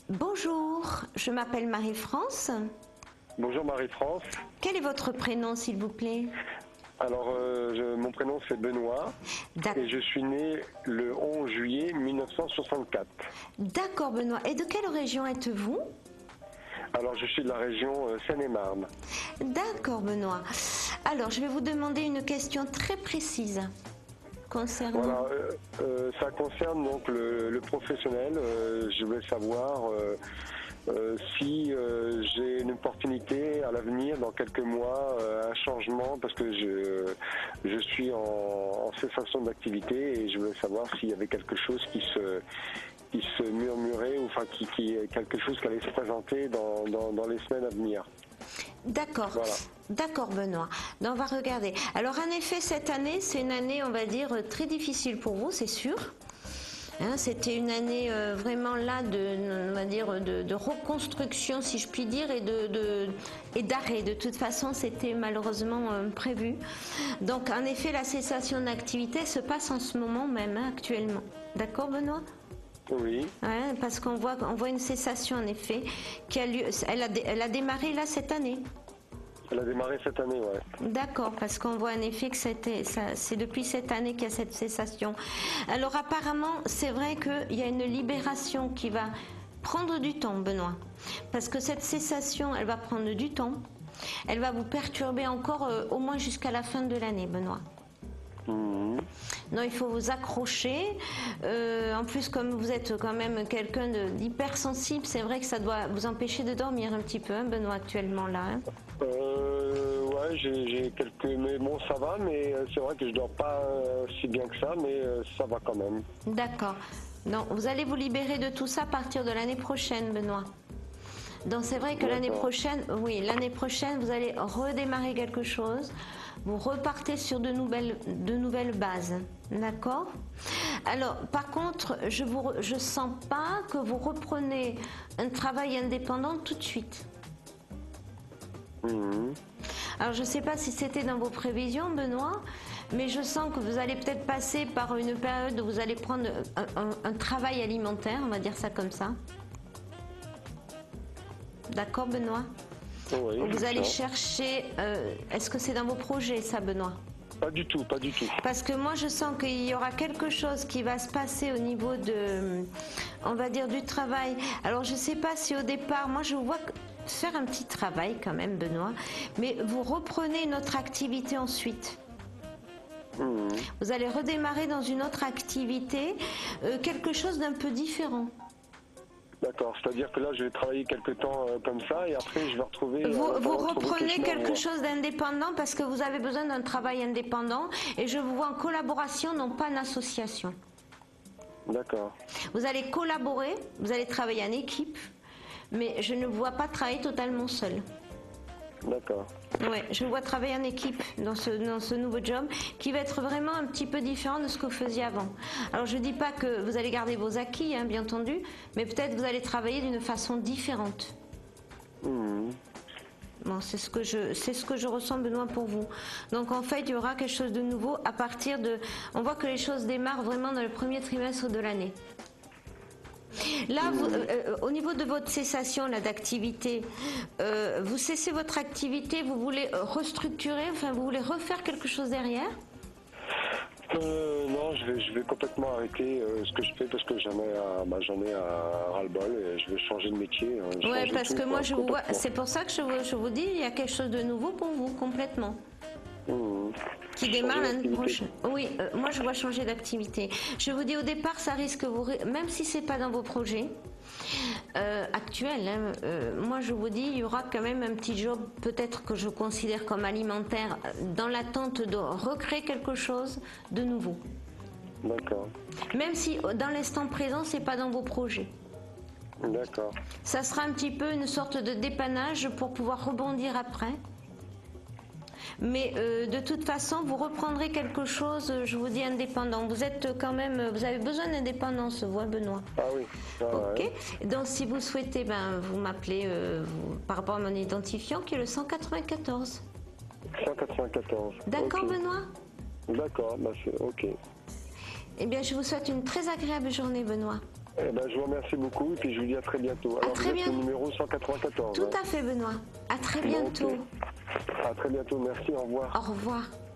Bonjour, je m'appelle Marie-France. Bonjour Marie-France. Quel est votre prénom, s'il vous plaît? Alors, mon prénom c'est Benoît et je suis né le 11 juillet 1964. D'accord, Benoît. Et de quelle région êtes-vous? Alors, je suis de la région Seine-et-Marne. D'accord, Benoît. Alors, je vais vous demander une question très précise concernant... Voilà, ça concerne donc le professionnel. Je voulais savoir si j'ai une opportunité à l'avenir, dans quelques mois, un changement, parce que je suis en cessation d'activité et je voulais savoir s'il y avait quelque chose qui se murmurait, ou enfin quelque chose qui allait se présenter dans les semaines à venir. D'accord, Voilà. d'accord Benoît. Donc on va regarder. Alors en effet, cette année, c'est une année, on va dire, très difficile pour vous, c'est sûr. Hein, c'était une année vraiment là on va dire, de reconstruction, si je puis dire, et d'arrêt. De toute façon, c'était malheureusement prévu. Donc en effet, la cessation d'activité se passe en ce moment même, hein, actuellement. D'accord Benoît? Oui. Ouais, parce qu'on voit une cessation en effet qui a lieu. Elle a démarré là cette année. Elle a démarré cette année, ouais. D'accord, parce qu'on voit en effet que c'est depuis cette année qu'il y a cette cessation. Alors apparemment, c'est vrai qu'il y a une libération qui va prendre du temps, Benoît. Parce que cette cessation, elle va prendre du temps. Elle va vous perturber encore au moins jusqu'à la fin de l'année, Benoît. Non, il faut vous accrocher. En plus, comme vous êtes quand même quelqu'un d'hypersensible, c'est vrai que ça doit vous empêcher de dormir un petit peu, hein, Benoît, actuellement là. Hein. Ouais, j'ai quelques... Mais bon, ça va, mais c'est vrai que je dors pas si bien que ça, mais ça va quand même. D'accord. Non, vous allez vous libérer de tout ça à partir de l'année prochaine, Benoît. Donc c'est vrai que l'année prochaine, oui, l'année prochaine, vous allez redémarrer quelque chose. Vous repartez sur de nouvelles bases, d'accord? Alors, par contre, je sens pas que vous reprenez un travail indépendant tout de suite. Alors, je sais pas si c'était dans vos prévisions, Benoît, mais je sens que vous allez peut-être passer par une période où vous allez prendre un travail alimentaire, on va dire ça comme ça. D'accord, Benoît? Oui, vous allez chercher... Est-ce que c'est dans vos projets, ça, Benoît? Pas du tout, pas du tout. Parce que moi, je sens qu'il y aura quelque chose qui va se passer au niveau de... On va dire du travail. Alors, je ne sais pas si au départ... Moi, je vous vois faire un petit travail quand même, Benoît. Mais vous reprenez une autre activité ensuite. Vous allez redémarrer dans une autre activité, quelque chose d'un peu différent. D'accord, c'est-à-dire que là, je vais travailler quelque temps comme ça et après, je vais retrouver... Vous reprenez quelque chose d'indépendant parce que vous avez besoin d'un travail indépendant et je vous vois en collaboration, non pas en association. D'accord. Vous allez collaborer, vous allez travailler en équipe, mais je ne vous vois pas travailler totalement seul. D'accord. Ouais, je vous vois travailler en équipe dans ce nouveau job qui va être vraiment un petit peu différent de ce que vous faisiez avant. Alors je ne dis pas que vous allez garder vos acquis, hein, bien entendu, mais peut-être vous allez travailler d'une façon différente. Bon, c'est ce que je ressens, Benoît, pour vous. Donc en fait, il y aura quelque chose de nouveau à partir de... On voit que les choses démarrent vraiment dans le premier trimestre de l'année. Là, au niveau de votre cessation d'activité, vous cessez votre activité, vous voulez restructurer, enfin vous voulez refaire quelque chose derrière? Non, je vais complètement arrêter ce que je fais parce que j'en ai à ras-le-bol et je vais changer de métier. Oui, parce que moi je vous vois, c'est pour ça que je vous dis, il y a quelque chose de nouveau pour vous, complètement. Qui démarre l'année prochaine. Oui, moi je vois changer d'activité. Je vous dis au départ, ça risque, même si c'est pas dans vos projets actuels, hein, moi je vous dis, il y aura quand même un petit job, peut-être que je considère comme alimentaire, dans l'attente de recréer quelque chose de nouveau. D'accord. Même si dans l'instant présent, c'est pas dans vos projets. D'accord. Ça sera un petit peu une sorte de dépannage pour pouvoir rebondir après. Mais de toute façon, vous reprendrez quelque chose, je vous dis, indépendant. Vous êtes quand même, vous avez besoin d'indépendance, vous, Benoît. Ah oui. Ok. Ouais. Donc, si vous souhaitez, vous m'appelez par rapport à mon identifiant qui est le 194. 194. D'accord, Okay. Benoît? D'accord, c'est ok. Eh bien, je vous souhaite une très agréable journée, Benoît. Eh ben, je vous remercie beaucoup et puis je vous dis à très bientôt. Alors, très vous êtes bien. le numéro 194. Tout à fait, Benoît. À très bientôt. À très bientôt, merci, au revoir. Au revoir.